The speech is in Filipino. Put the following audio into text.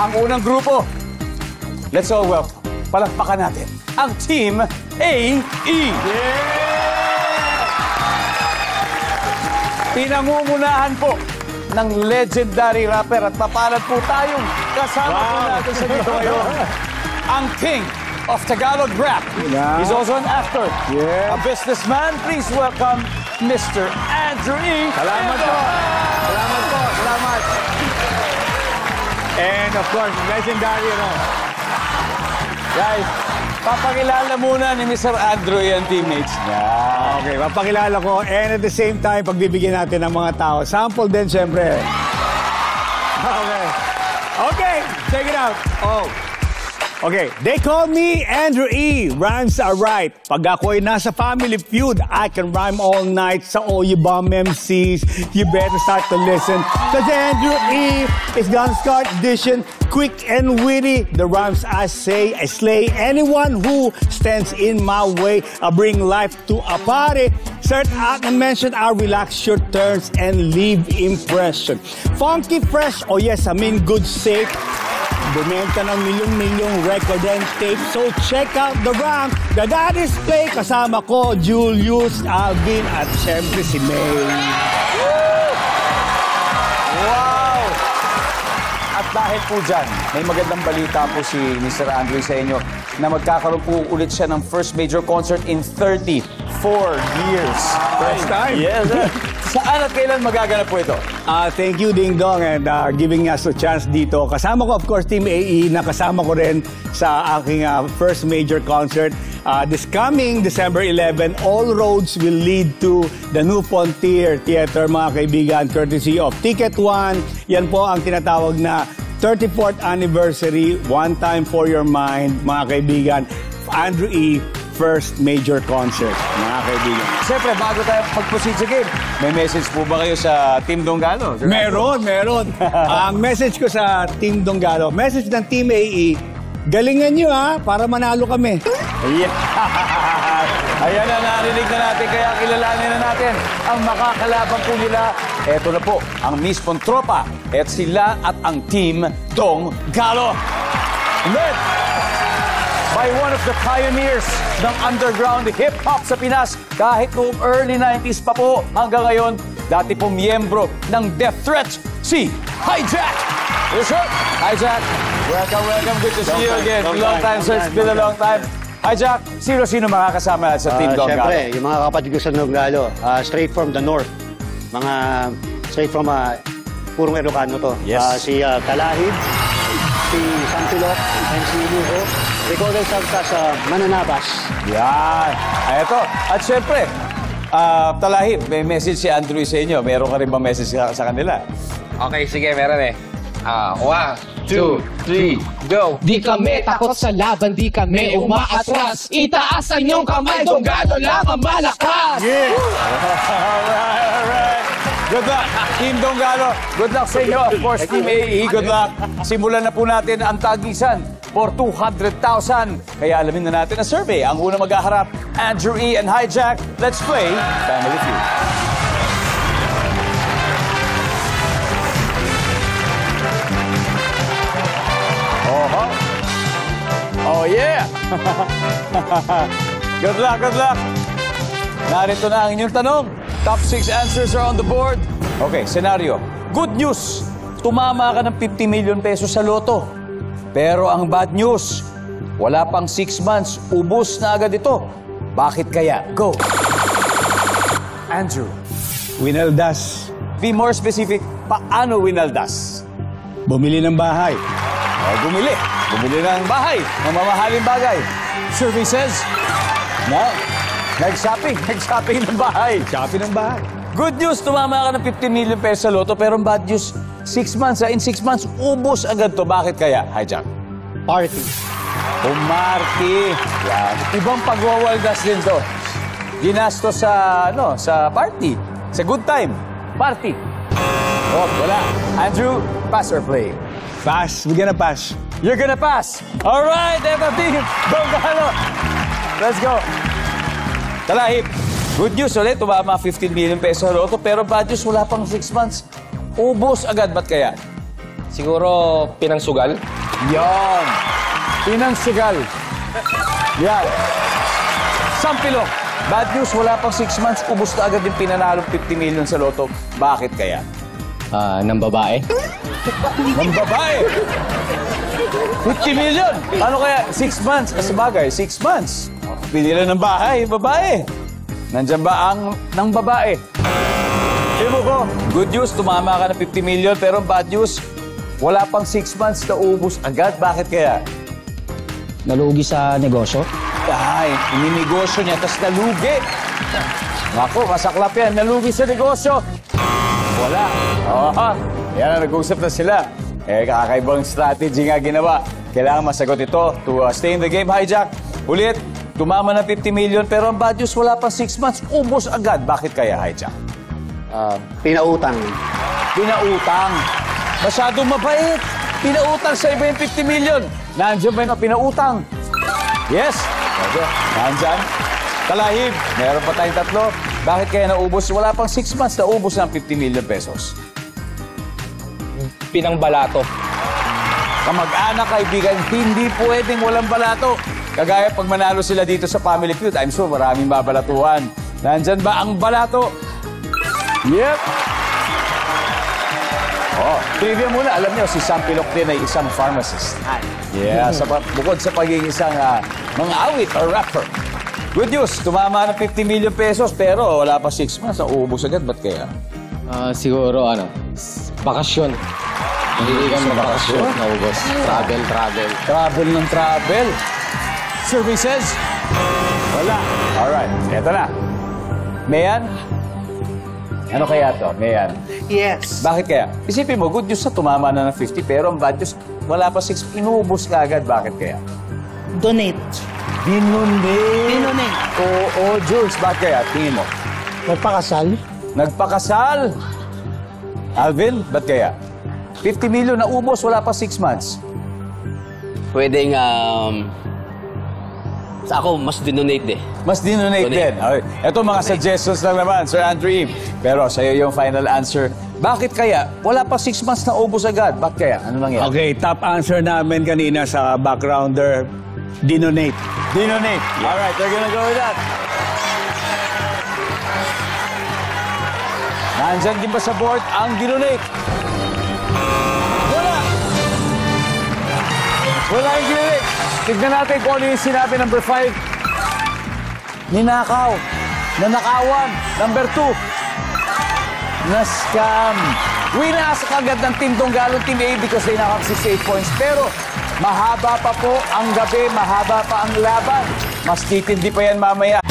ang unang grupo. Let's all welcome, palakpakan natin, ang Team AE. Pinangungunahan po ng legendary rapper at mapalad po tayong kasama po natin sa dito ngayon. Ang King of Tagalog Rap. He's also an actor, a businessman. Please welcome Mr. Andrew E. Salamat po. Salamat po. Salamat. And of course, legendary, Guys, papakilala muna ni Mr. Andrew and teammates niya. Okay, papakilala ko. And at the same time, pagbibigyan natin ng mga tao. Sample din, syempre. Okay. Okay, check it out. Okay, they call me Andrew E. Rhymes are right. Pag ako'y nasa Family Feud, I can rhyme all night. Sa all you bum MCs, you better start to listen. Cause Andrew E. is gonna start dishing quick and witty. The rhymes I say, I slay anyone who stands in my way. I bring life to a party. Start out and mention, I relax your turns and leave impression. Funky fresh, oh yes, I'm in good shape. Bumenta ng milyong-milyong record and tape. So check out the rhyme that I display. Kasama ko, Julius, Alvin, at syempre si May. Wow! At dahil po dyan, may magandang balita po si Mr. Andrew sa inyo na magkakaroon po ulit siya ng first major concert in 34 years. First time? Yes, sir. Saan at kailan magaganap po ito? Thank you, Ding Dong, and giving us a chance dito. Kasama ko, of course, Team AE, na kasama ko rin sa aking first major concert. This coming December 11, all roads will lead to the New Frontier Theater, mga kaibigan, courtesy of Ticket One. Yan po ang tinatawag na 34th anniversary, One Time for Your Mind, mga kaibigan. Andrew E. first major concert, mga kaibigan. Siyempre, bago tayo mag-proceed sa game, may message po ba kayo sa Team Donggalo? Meron. Ang message ko sa Team Donggalo, message ng Team AE, galingan nyo para manalo kami. Yeah. Ayan na, narinig na natin, kaya kilalanin na natin ang makakalaban po nila. Eto na po, ang mismong tropa. At sila at ang Team Donggalo. Led by one of the pioneers ng underground hip-hop sa Pinas. Kahit noong early 90s pa po hanggang ngayon, dati pong miyembro ng Death Threat, si Hijack. Yes, sir. Hijack, welcome. Good to see you again. Long time, sir. It's been a long time. Hijack, sino-sino makakasama sa Team Donggalo? Siyempre, yung mga kapatid ko sa Donggalo, straight from the north. Mga straight from purong Ilocano to. Yes. Si Talahib, si Santilok, and si Luho. Recorded sa Mananabas. Yan. Eto. At syempre, Talahib, may message si Andrew sa inyo. Meron ka rin ba message sa kanila? Okay, sige, meron 1, 2, 3, go! Di kami takot sa laban, di kami umaatras. Itaas ang iyong kamay, Donggalo lang ang malakas! Yeah! Alright. Good luck, Team Donggalo. Good luck sa inyo. Of course, Team AE, good luck. Simulan na po natin ang tagisan for 200,000. Kaya alamin na natin ang survey. Ang unang maghaharap, Andrew E. and Hijack. Let's play Family Feud. Oh, yeah! Good luck. Narito na ang inyong tanong. Top 6 answers are on the board. Okay, scenario. Good news. Tumama ka ng 50 million pesos sa loto. Pero ang bad news, wala pang 6 months, ubos na agad ito. Bakit kaya? Go! Andrew. Winaldas. Be more specific, paano winaldas? Bumili ng bahay. Bumili ng bahay, ng mamahaling bagay. Survey says, no. Nag-shopping ng bahay. Shopping ng bahay. Good news, tumama ka ng 15 million pesos sa loto, pero bad news, 6 months, in 6 months, ubos agad to. Bakit kaya, Hijack? Party. Pumarty. Yan. Ibang pagwawaldas din to. Ginasto sa party. Sa good time. Party. Oh, wala. Andrew, pass or play? Pass. We're gonna pass. You're gonna pass. All right, Team Donggalo. Let's go. Talahib, good news ulit. Tumama 15 million pesos sa loto, pero bad news, wala pang 6 months. Ubos agad, ba't kaya? Siguro pinangsugal. Yan. Pinangsugal. Yan. Sampilok. Bad news, wala pang 6 months. Ubus na agad yung pinanalong 50 million sa loto. Bakit kaya? Ng babae. Ng babae. 50 million. Ano kaya? 6 months. Kasi bagay, 6 months. Pinila ng bahay, babae. Nandyan ba ang ng babae? Timo ko, good news, tumama ka ng 50 million. Pero bad news, wala pang 6 months na ubus agad. Bakit kaya? Nalugi sa negosyo. Ay, ininegosyo niya, tapos nalugi. Naku, masaklap yan. Nalugi sa negosyo. Wala. Yan, nag-uusap na sila. Kakaibang strategy nga ginawa. Kailangan masagot ito to stay in the game. Hijack, ulit, tumama ng 50 million, pero ang bad news, wala pa 6 months, ubos agad. Bakit kaya, Hijack? Pinautang. Pinautang. Masyadong mabait. Pinautang sa iba yung 50 million. Nandiyan ba yung pinautang? Yes. Okay. Nandiyan. Kalahib. Meron pa tayong 3. Bakit kaya naubos? Wala pang 6 months, naubos ng 50 million pesos. Pinangbalato. Kamag-anak, kaibigan, hindi pwedeng walang balato. Kagaya pag manalo sila dito sa Family Feud, I'm sure maraming babalatuhan. Nandyan ba ang balato? Yep. Trivia muna. Alam niyo, si Sam Pilok din ay isang pharmacist. Yeah, bukod sa pagiging isang mga awit or rapper. Good news, tumama ng 50 million pesos, pero wala pa 6 months, naubos agad. Ba't kaya? Siguro, bakasyon. Hindi ka magbakasyon. Naubos. Travel. Travel ng travel. Services? Wala. Alright, eto na. Mayan? Ano kaya to, Mayan? Yes. Bakit kaya? Isipin mo, good news na tumama na ng 50, pero ang bad news, wala pa 6, inubos ka agad. Bakit kaya? Donate. Dinonate. Oo, Jules, bakit kaya? Tingin mo. Nagpakasal. Nagpakasal. Alvin, ba't kaya? 50 million na ubos, wala pa 6 months. Pwedeng, sa ako, mas dinonate eh. Mas dinonate din. Okay. Ito mga suggestions lang naman, Sir Andrew. Pero sa'yo yung final answer. Bakit kaya? Wala pa 6 months na ubos agad. Bakit kaya? Ano nangyari? Okay, top answer namin kanina sa backgrounder, dinonate. Dinonate. Alright, they're gonna go with that. Nandyan din ba sa board ang dinonate? Wala! Wala yung dinonate. Tignan natin kung ano yung sinabi number 5. Ninakaw. Nanakawan. Number 2. Na-scam. Winasak agad ng Team Tonggalong Team A because they now have 68 points. Pero mahaba pa po ang gabi, mahaba pa ang laban. Mas titindi pa yan mamaya.